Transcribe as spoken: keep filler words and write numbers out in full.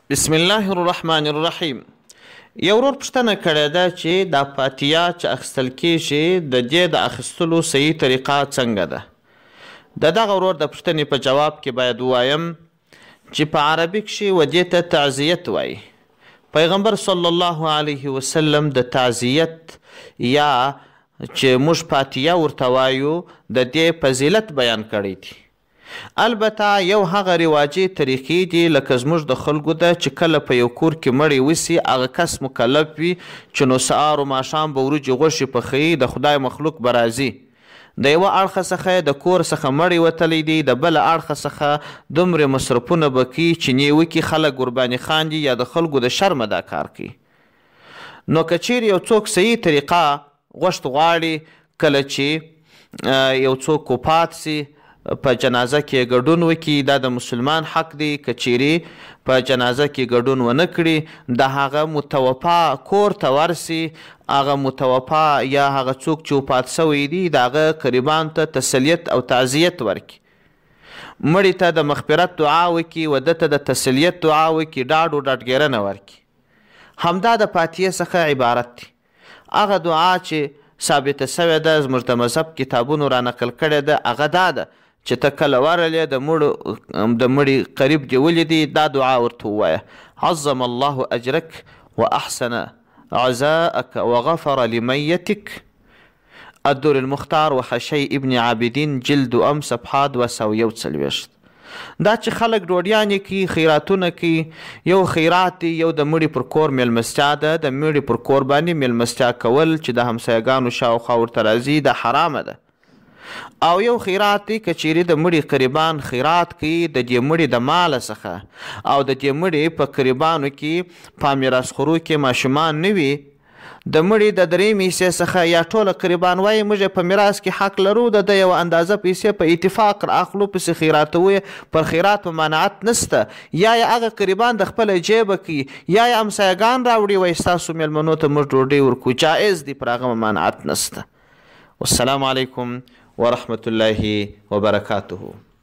بسم الله الرحمن الرحیم. یو ورور پوښتنه کړې ده چې دا فاتحه چې اخیستل کیږي د دې د اخیستلو صحیح طریقه څنګه ده. د دغه ورور د پوښتنې په جواب کې باید ووایم چې په عربي کښې ودې ته تعزیت وایي. پیغمبر صلی الله علیه وسلم د تعزیت یا چې موږ فاتحه ورته وایو د دې فضیلت بیان کړی دی. البته یو هغه رواجي طریقې دي لکه زموږ د خلکو ده چې کله په یو کور کې مړی وسي هغه کس مکلف وي چې نو سهار و ماښام به وریجې غوښې پخوي، د خدای مخلوق به راځي. د یوه اړخه څخه د کور څخه مړی وتلی دی، د بله اړخه څخه دومره مصرفونه به کوي چې نیوه کې خلک ورباندې خاندي یا د خلکو د شرمه دا کار کوي. نو که چیرې یو څوک صحیح طریقه غوښت غواړي کله چې یو څوک وفات سي په جنازه کې ګډون وکړي، دا د مسلمان حق دی. که چیرې په جنازه کې ګډون ونه کړي د هغه متوفا کور ته ورسي، هغه متوفا یا هغه څوک چې وفات شوی دی د هغه قریبانو ته تسلیت او تعزیت ورکړي، مړي ته د مغفرت دعا وکړي، واده ته د تسلیت دعا وکړي، ډاډ و ډاډګیرنه ورکړي. همدا د فاتحې څخه عبارت دی. هغه دعا چې ثابته شوې ده زموږ د مذهب کتابونو را نقل کړې ده هغه دا ده چې ته کله ورلې د مړو د مړي قریب دې ولیدي دا دعا ورته ووایه: عظم الله اجرک واحسن عزاءک وغفر لمیتک. الدور المختار وحشی ابن عابدین جلد ام صفحه دوه سوه یو څلوېښت. دا چې خلک ډوډیانې کوي، خیراتونه کوي، یو خیرات دی، یو د مړي پر کور میلمستیا ده. د مړي پر کور باندې میلمستیا کول چې د همسایګانو شاوخوا ورته راځي دا حرامه ده. او یو خیرات دی که چیرې د مړي قریبان خیرات کوي د دې مړي د ماله څخه او د دې مړي په قریبانو کې په میراثخورو کې ماشومان نه وي، د مړي د درېیم حصې څخه یا ټوله قریبان وایي موږ په میراث کې حق لرو، د ده یوه اندازه پیسې په اتفاق اخلو پسې خیراتوي، پر خیرات په مانعت نسته. یا یې هغه قریبان د خپله جیبه کوي یا یې همسایګان راوړي وایي ستاسو میلمنو ته موږ ډوډۍ ورکوو، جایز دی، پر هغه مانعت نسته. والسلام علیکم ورحمة الله وبركاته.